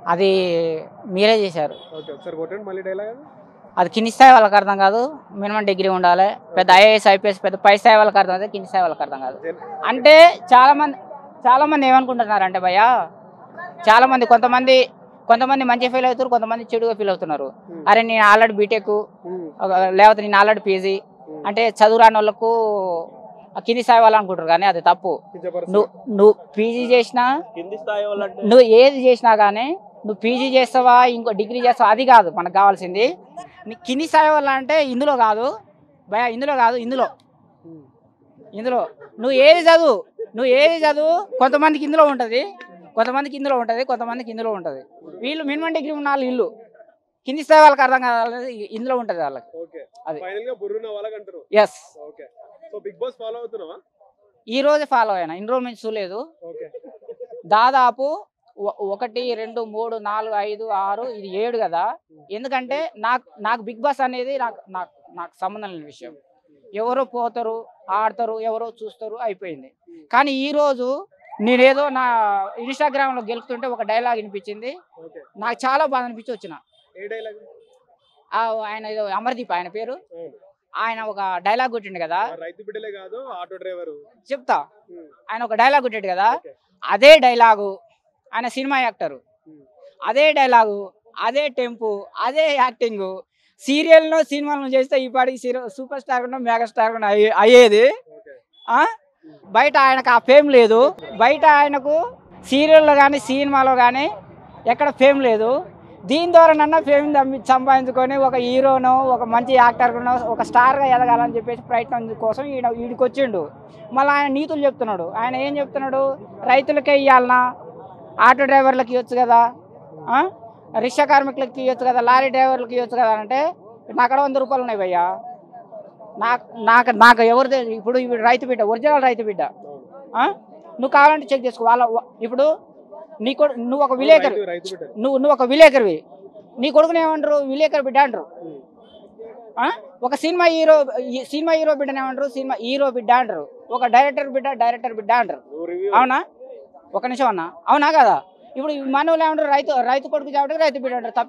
అది మీరే చేశారు. ఓకే ఒకసారి కొట్టండి మళ్ళీ డైలాగ్. అది కింది స్థాయి వాళ్ళకి అర్థం కాదు, మినిమం డిగ్రీ ఉండాలి. పెద్ద ఐఏఎస్ ఐపీఎస్ పెద్ద పై స్థాయి వాళ్ళకి అర్థం అవుతుంది, కింది స్థాయి వాళ్ళకి అర్థం కాదు. అంటే చాలా మంది ఏమనుకుంటున్నారు అంటే భయ్య, చాలా మంది కొంతమంది మంచిగా ఫీల్ అవుతారు, కొంతమంది చెడుగా ఫీల్ అవుతున్నారు. అరే నేను ఆల్రెడీ బీటెక్ లేకపోతే నేను ఆల్రెడీ పీజీ అంటే చదువు రాని వాళ్ళకు కింది స్థాయి వాళ్ళు అనుకుంటారు, కానీ అది తప్పు. నువ్వు పీజీ చేసినా, నువ్వు ఏది చేసినా కానీ నువ్వు పీజీ చేస్తావా ఇంకో డిగ్రీ చేస్తావా అది కాదు మనకు కావాల్సింది. కింది స్థాయి వాళ్ళ అంటే ఇందులో కాదు భయ, ఇందులో నువ్వు ఏది చదువు కొంతమందికి ఇందులో ఉంటుంది, కొంతమందికి ఇందులో ఉంటుంది. వీళ్ళు మినిమం డిగ్రీ ఉన్న వాళ్ళు ఇల్లు కింది స్థాయి వాళ్ళకి అర్థం కాదు, ఇందులో ఉంటుంది వాళ్ళకి. ఎస్, ఈ రోజు ఫాలో అయినా, ఇన్ని రోజుల నుంచి చూడలేదు. దాదాపు 1 2 3 4 5 6 ఇది 7 కదా. ఎందుకంటే నాకు బిగ్ బాస్ అనేది నాకు సంబంధం లేని విషయం. ఎవరో పోతారు, ఆడతారు, ఎవరో చూస్తారు, అయిపోయింది. కానీ ఈరోజు నేనేదో నా ఇన్స్టాగ్రామ్లో గెలుపుతుంటే ఒక డైలాగ్ వినిపించింది, నాకు చాలా బాగా అనిపించి వచ్చిన. ఆయన ఏదో అమర్దీప్ ఆయన పేరు, ఆయన ఒక డైలాగ్ కొట్టిండు కదా, చెప్తా. ఆయన ఒక డైలాగ్ కొట్టాడు కదా, అదే డైలాగు ఆయన సినిమా యాక్టరు, అదే డైలాగు, అదే టెంపు, అదే యాక్టింగ్ సీరియల్ను సినిమాలను చేస్తే ఈ పాటికి సూపర్ స్టార్ కూడా మెగాస్టార్ కూడా అయ్యేది. బయట ఆయనకు ఆ ఫేమ్ లేదు, బయట ఆయనకు సీరియల్లో కానీ సినిమాలో కానీ ఎక్కడ ఫేమ్ లేదు. దీని ద్వారానన్నా ఫేమ్ సంపాదించుకొని ఒక హీరోనో ఒక మంచి యాక్టర్నో ఒక స్టార్గా ఎదగాలని చెప్పేసి ప్రయత్నం కోసం వీడికి వచ్చిండు. మళ్ళీ ఆయన నీతులు చెప్తున్నాడు. ఆయన ఏం చెప్తున్నాడు, రైతులకే ఇవ్వాలన్నా, ఆటో డ్రైవర్లకి ఇవ్వచ్చు కదా, రిక్షా కార్మికులకి ఇవ్వచ్చు కదా, లారీ డ్రైవర్లకి ఇవ్వచ్చు కదా అంటే నాకు 100 రూపాయలు ఉన్నాయి భయ్యా. నాకు ఎవరు ఇప్పుడు రైతు బిడ్డ, ఒరిజినల్ రైతు బిడ్డ. నువ్వు కావాలంటే చెక్ చేసుకో. ఇప్పుడు నువ్వు ఒక విలేకరు, నువ్వు ఒక విలేకరివి, నీ కొడుకుని ఏమంటారు, విలేకరు బిడ్డ అంటారు. ఒక సినిమా హీరో బిడ్డని ఏమంటారు, సినిమా హీరో బిడ్డ అంటారు. ఒక డైరెక్టర్ బిడ్డ అంటారు. అవునా? ఒక నిమిషం అన్నా, అవునా కదా? ఇప్పుడు మనవులు ఏమంటారు, రైతు కొడుకు కాబట్టి రైతు బిడ్డ అంటారు.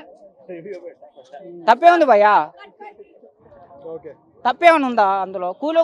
తప్పే ఉంది భయ్యా, తప్పేమని ఉందా అందులో? కూలో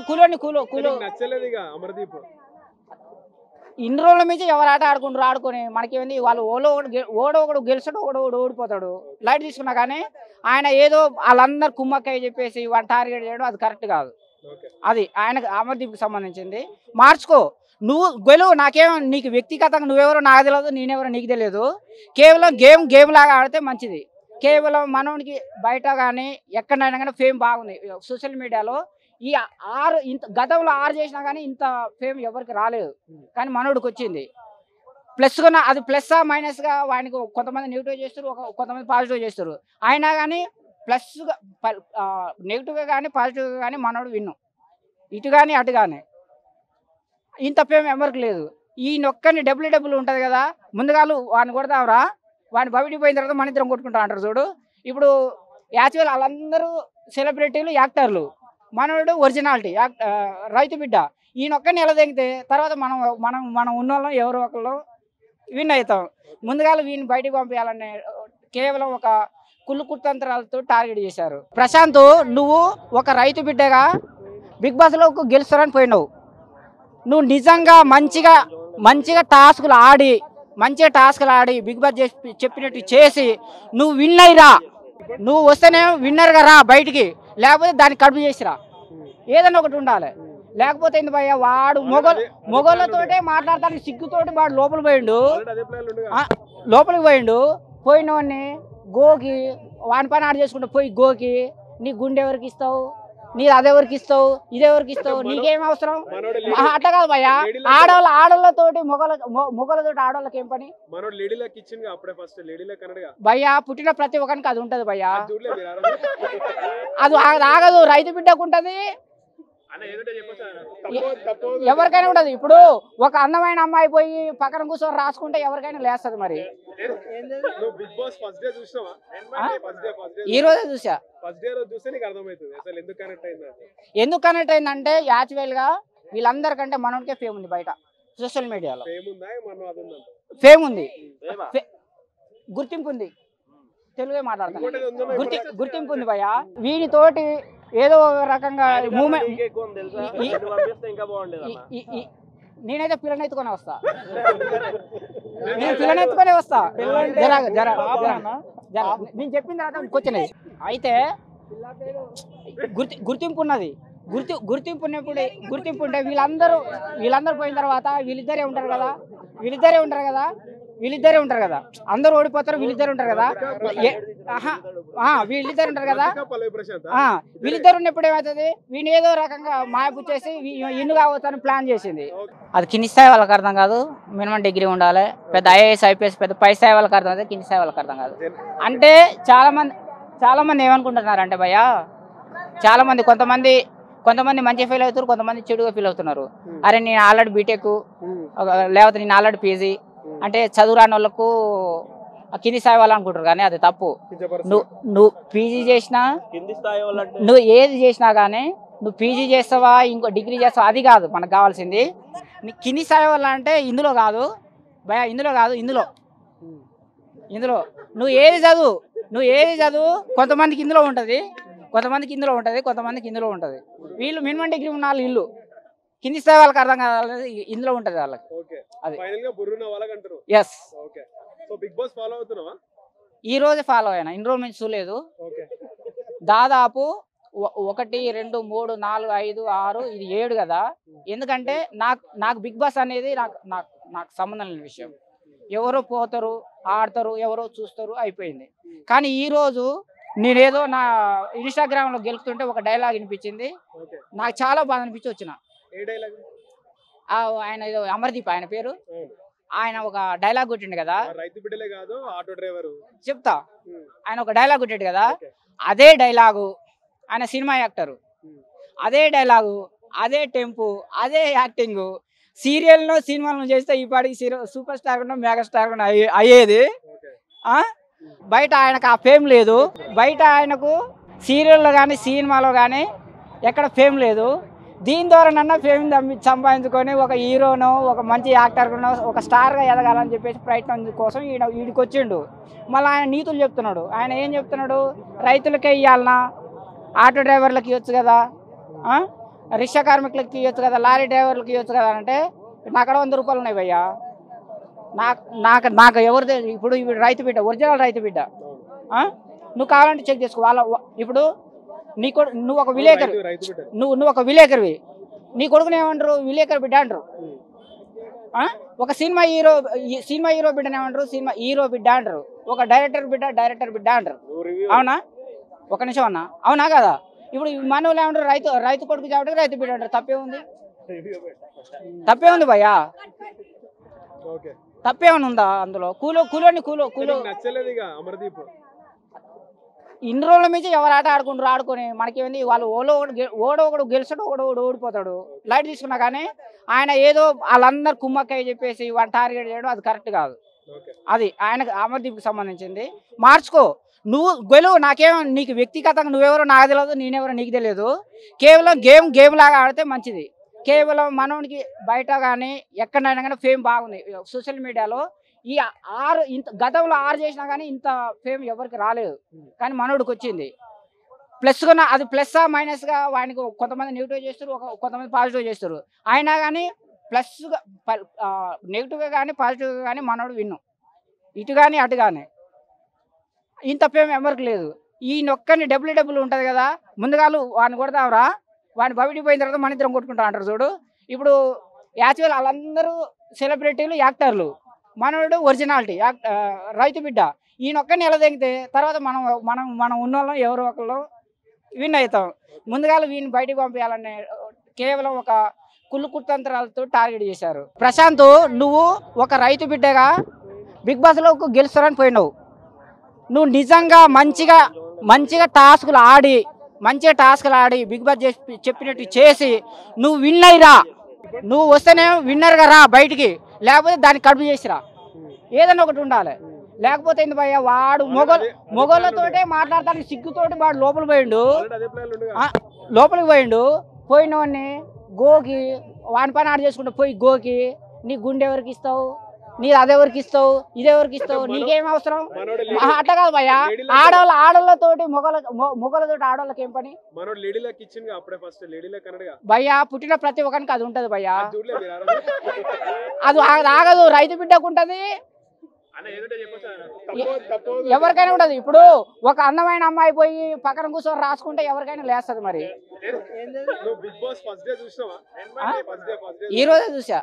ఇన్ని రోజుల నుంచి ఎవరు ఆట ఆడుకొని మనకేంది, వాళ్ళు ఒకడు గెలుస్తాడు, ఒకడు ఓడిపోతాడు, లైట్ తీసుకున్నా. కానీ ఆయన ఏదో వాళ్ళందరూ కుమ్మక్కయ్య చెప్పేసి వాడిని టార్గెట్ చేయడం అది కరెక్ట్ కాదు. అది ఆయనకు అమర్దీప్కి సంబంధించింది. మార్చుకో, నువ్వు గెలువు. నీకు వ్యక్తిగతంగా నువ్వెవరో నాకు తెలియదు, నేనెవరో నీకు తెలియదు. కేవలం గేమ్ లాగా ఆడితే మంచిది. కేవలం మనోనికి బయట కానీ ఎక్కడైనా కానీ ఫేమ్ బాగుంది సోషల్ మీడియాలో. ఈ గతంలో 6 చేసినా కానీ ఇంత ఫేమ్ ఎవరికి రాలేదు, కానీ మనోడికి వచ్చింది. ప్లస్గా అది ప్లస్సా మైనస్గా వానికి కొంతమంది నెగిటివ్ చేస్తారు, కొంతమంది పాజిటివ్ చేస్తారు. అయినా కానీ ప్లస్గా నెగిటివ్గా కానీ పాజిటివ్గా కానీ మనోడు విన్ను, ఇటు కానీ అటు కానీ. ఇంత ఫేమ్ ఎవరికి లేదు. ఈ నొక్కని డబ్బులు ఉంటుంది కదా, ముందుగాలు వాడిని కొడతావరా, వాడిని బయటికి పోయిన తర్వాత మన ఇద్దరం కొట్టుకుంటా అంటారు చూడు. ఇప్పుడు యాక్చువల్ వాళ్ళందరూ సెలబ్రిటీలు, యాక్టర్లు, మనోడు ఒరిజినాలిటీ రైతు బిడ్డ. ఈ నొక్కని ఎలా తెగితే తర్వాత మనం ఉన్నోళ్ళం ఎవరో ఒకళ్ళు విన్ అవుతాం. ముందుగా వీడిని బయటికి పంపించాలని కేవలం ఒక కుళ్ళు కుతంత్రాలతో టార్గెట్ చేశారు. ప్రశాంత్, నువ్వు ఒక రైతు బిడ్డగా బిగ్ బాస్లో గెలుస్తారని పోయినావు. నువ్వు నిజంగా మంచిగా టాస్కులు ఆడి బిగ్ బాస్ చెప్పినట్టు చేసి నువ్వు విన్ అయ్యిరా. నువ్వు వస్తేనే విన్నర్గా రా బయటికి, లేకపోతే దాన్ని కడుపు చేసిరా. ఏదన్నా ఒకటి ఉండాలి, లేకపోతే ఏంది భయ్య, వాడు మొగోళ్ళతోటే మాట్లాడతానికి సిగ్గుతోటి వాడు లోపలికి పోయినవాడిని గోకి వాని పని ఆడ చేసుకుంటా పోయి గోకి నీ గుండె ఎవరికి ఇస్తావు, నీ అదెవరికి ఇస్తావు, ఇదెవరికి ఇస్తావు, నీకేం అవసరం? అట్ట కాదు భయ్య, ఆడోళ్ళతోటి మొగలతోటి ఆడోళ్ళకి ఏం పని భయ్యా? పుట్టిన ప్రతి ఒక్కరికి అది ఉంటది భయ్యా, అది ఆగదు. రైతు బిడ్డకు ఉంటది, ఎవరికైనా ఉంటది. ఇప్పుడు ఒక అందమైన అమ్మాయి పోయి పక్కన కూర్చొని రాసుకుంటే ఎవరికైనా లేస్తుంది. మరి ఈ రోజే చూసా. ఎందుకు కనెక్ట్ అయిందంటే యాక్చువల్ గా వీళ్ళందరికంటే మనోడికే ఫేమ్ ఉంది బయట సోషల్ మీడియాలో. ఫేమ్ ఉంది. గుర్తింపు ఉంది, తెలుగే మాట్లాడతాను, గుర్తింపు ఉంది భయ్య. వీనితోటి ఏదో రకంగా మూమెంట్ నేనైతే పిల్లని ఎత్తుకొని వస్తా, నేను పిల్లని ఎత్తుకొని వస్తా. నేను చెప్పిన తర్వాత క్వశ్చన్ అయితే గుర్తింపు ఉన్నది, గుర్తింపు ఉన్నప్పుడు గుర్తింపు ఉంటే వీళ్ళందరూ పోయిన తర్వాత వీళ్ళిద్దరే ఉంటారు కదా, వీళ్ళిద్దరే ఉంటారు కదా, అందరూ ఓడిపోతారు, వీళ్ళిద్దరు ఉంటారు కదా, వీళ్ళిద్దరు ఉంటారు కదా. వీళ్ళిద్దరు ఉన్నప్పుడు ఏమవుతుంది, వీని ఏదో రకంగా మాయపుచ్చేసి ఇన్ను కావచ్చని ప్లాన్ చేసింది. అది కింది స్థాయి వాళ్ళకి అర్థం కాదు, మినిమం డిగ్రీ ఉండాలి. పెద్ద ఐఏఎస్ ఐపీఎస్ పెద్ద పై స్థాయి వాళ్ళకి అర్థం అవుతుంది, కింది స్థాయి వాళ్ళకి అర్థం కాదు. అంటే చాలా మంది ఏమనుకుంటున్నారు అంటే భయ్య, చాలా మంది కొంతమంది మంచిగా ఫీల్ అవుతారు, కొంతమంది చెడుగా ఫీల్ అవుతున్నారు. అరే నేను ఆల్రెడీ బీటెక్ లేకపోతే నేను ఆల్రెడీ పీజీ అంటే చదువు రాని వాళ్ళకు కింది స్థాయి వాళ్ళు అనుకుంటారు, కానీ అది తప్పు. నువ్వు పీజీ చేసినా, నువ్వు ఏది చేసినా కానీ నువ్వు పీజీ చేస్తావా ఇంకో డిగ్రీ చేస్తావా అది కాదు మనకు కావాల్సింది. కింది స్థాయి వాళ్ళ అంటే ఇందులో కాదు భయ, ఇందులో నువ్వు ఏది చదువు కొంతమందికి ఇందులో ఉంటుంది, కొంతమందికి ఇందులో ఉంటుంది. వీళ్ళు మినిమం డిగ్రీ ఉన్న వాళ్ళు ఇల్లు కింది స్థాయి వాళ్ళకి అర్థం కాదు, ఇందులో ఉంటుంది వాళ్ళకి. అది ఎస్. ఈ రోజే ఫాలో అయినా, ఇన్ని రోజుల నుంచి చూడలేదు. దాదాపు 1, 2, 3, 4, 5, 6 ఇది 7 కదా. ఎందుకంటే నాకు బిగ్ బాస్ అనేది నాకు సంబంధం లేని విషయం. ఎవరో పోతారు, ఆడతారు, ఎవరో చూస్తారు, అయిపోయింది. కానీ ఈరోజు నేనేదో నా ఇన్స్టాగ్రామ్లో గెలుపుతుంటే ఒక డైలాగ్ వినిపించింది, నాకు చాలా బాధ అనిపించి వచ్చిన. ఆయన ఏదో అమర్దీప్ ఆయన పేరు, ఆయన ఒక డైలాగ్ కొట్టిండు కదా, చెప్తా. ఆయన ఒక డైలాగ్ కొట్టాడు కదా, అదే డైలాగు ఆయన సినిమా యాక్టరు, అదే డైలాగు, అదే టెంపు, అదే యాక్టింగ్ సీరియల్లో సినిమాలను చేస్తే ఈ పాటికి సూపర్ స్టార్ కూడా మెగా స్టార్ కూడా అయ్యేది. బయట ఆయనకు ఆ ఫేమ్ లేదు, బయట ఆయనకు సీరియల్లో కానీ సినిమాలో కానీ ఎక్కడ ఫేమ్ లేదు. దీని ద్వారా నన్న ఫేమ్ సంపాదించుకొని ఒక హీరోనో ఒక మంచి యాక్టర్నో ఒక స్టార్గా ఎదగాలని చెప్పేసి ప్రయత్నం కోసం వీడికి వచ్చిండు. మళ్ళీ ఆయన నీతులు చెప్తున్నాడు. ఆయన ఏం చెప్తున్నాడు, రైతులకే ఇవ్వాలన్నా, ఆటో డ్రైవర్లకు ఇవ్వచ్చు కదా, రిక్షా కార్మికులకి ఇవ్వచ్చు కదా, లారీ డ్రైవర్లకు ఇవ్వచ్చు కదా అంటే నా అక్కడ 100 రూపాయలు ఉన్నాయి భయ్యా. నాకు ఎవరిదే ఇప్పుడు రైతు బిడ్డ, ఒరిజినల్ రైతు బిడ్డ. నువ్వు కావాలంటే చెక్ చేసుకో. ఇప్పుడు నువ్వు ఒక విలేకరు, నువ్వు ఒక విలేకరివి, నీ కొడుకుని ఏమంటారు, విలేకరు బిడ్డ అంటారు. ఒక సినిమా హీరో బిడ్డని ఏమంటారు, సినిమా హీరో బిడ్డ అంటారు. ఒక డైరెక్టర్ బిడ్డ అంటారు. అవునా? ఒక నిమిషం అన్నా, అవునా కదా? ఇప్పుడు మన వాళ్ళు ఏమంటారు, రైతు కొడుకు కాబట్టి రైతు బిడ్డ అంటారు. తప్పే ఉంది భయ్యా, తప్పేమని ఉందా అందులో? కూలో ఇన్ని రోజుల నుంచి ఎవరు ఆట ఆడుకొని మనకేంది, వాళ్ళు ఒకడు గెలిచాడు, ఒకడు ఓడిపోతాడు. లైట్ తీసుకున్నా కానీ ఆయన ఏదో వాళ్ళందరూ కుమ్మక్కయ్య చెప్పేసి వాడిని టార్గెట్ చేయడం అది కరెక్ట్ కాదు. అది ఆయనకు అమర్దీప్కి సంబంధించింది. మార్చుకో, నువ్వు గెలువు. నీకు వ్యక్తిగతంగా నువ్వెవరో నాకు తెలియదు, నేనెవరో నీకు తెలియదు. కేవలం గేమ్ లాగా ఆడితే మంచిది. కేవలం మనోనికి బయట కానీ ఎక్కడైనా కానీ ఫేమ్ బాగుంది సోషల్ మీడియాలో. ఈ గతంలో 6 చేసినా కానీ ఇంత ఫేమ్ ఎవరికి రాలేదు, కానీ మనోడికి వచ్చింది. ప్లస్గా అది ప్లస్గా మైనస్గా వాడికి కొంతమంది నెగిటివ్ చేస్తారు, కొంతమంది పాజిటివ్ చేస్తారు. అయినా కానీ ప్లస్గా నెగిటివ్గా కానీ పాజిటివ్గా కానీ మనోడు విన్ను, ఇటు కానీ అటు కానీ. ఇంత ఫేమ్ ఎవరికి లేదు. ఈ నొక్కని డబ్బులు ఉంటుంది కదా, ముందుగాలు వాడిని కొడతావరా, వాడిని బయటికి పోయిన తర్వాత మన ఇద్దరం కొట్టుకుంటా అంటారు చూడు. ఇప్పుడు యాక్చువల్ వాళ్ళందరూ సెలబ్రిటీలు, యాక్టర్లు, మనోడు ఒరిజినాలిటీ రైతు బిడ్డ. ఈయనొక్కని ఎలా తెగితే తర్వాత మనం ఉన్న వాళ్ళం ఎవరో ఒకళ్ళు విన్ అవుతాం. ముందుగా వీడిని బయటకు పంపించాలని కేవలం ఒక కుళ్ళు కుతంత్రాలతో టార్గెట్ చేశారు. ప్రశాంత్, నువ్వు ఒక రైతు బిడ్డగా బిగ్ బాస్లో గెలుస్తారని పోయినావు. నువ్వు నిజంగా మంచిగా టాస్కులు ఆడి బిగ్ బాస్ చెప్పినట్టు చేసి నువ్వు విన్ అయ్యిరా. నువ్వు వస్తేనే విన్నర్గా రా బయటికి, లేకపోతే దాన్ని కడుపు చేసిరా. ఏదన్నా ఒకటి ఉండాలి. లేకపోతే ఏంది భయ్య, వాడు మొగోళ్ళతోటే మాట్లాడతానికి సిగ్గుతోటి వాడు లోపలికి పోయినోడిని గోకి వాని పని ఆడ చేసుకుంటూ పోయి గోకి నీ గుండె ఎవరికి ఇస్తావు, నీది అదెవరికి ఇస్తావు ఇదెవరికి ఇస్తావు నీకేం అవసరం అట్లా కాదు భయ్యా ఆడోళ్ళతోటి మొగలతోటి ఆడోళ్ళకి ఏం పని భయ్యా పుట్టిన ప్రతి ఒక్కరికి అది ఉంటది భయ్యా అది ఆగదు రైతు బిడ్డకు ఉంటది ఎవరికైనా ఉంటది ఇప్పుడు ఒక అందమైన అమ్మాయి పోయి పక్కన కూర్చొని రాసుకుంటే ఎవరికైనా లేస్తుంది మరి ఈ రోజే చూసా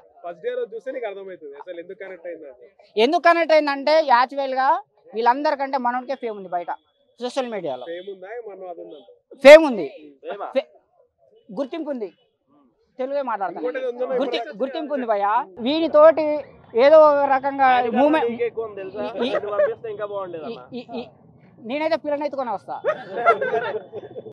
ఎందుకు కనెక్ట్ అయిందంటే యాక్చువల్ గా వీళ్ళందరికంటే మనోడికే ఫేమ్ ఉంది బయట సోషల్ మీడియాలో ఫేమ్ ఉంది గుర్తింపు ఉంది తెలుగే మాట్లాడతాను గుర్తింపు ఉంది భయ్యా వీడితోటి ఏదో రకంగా మూమెంట్ నేనైతే పిల్లని ఎత్తుకొని వస్తా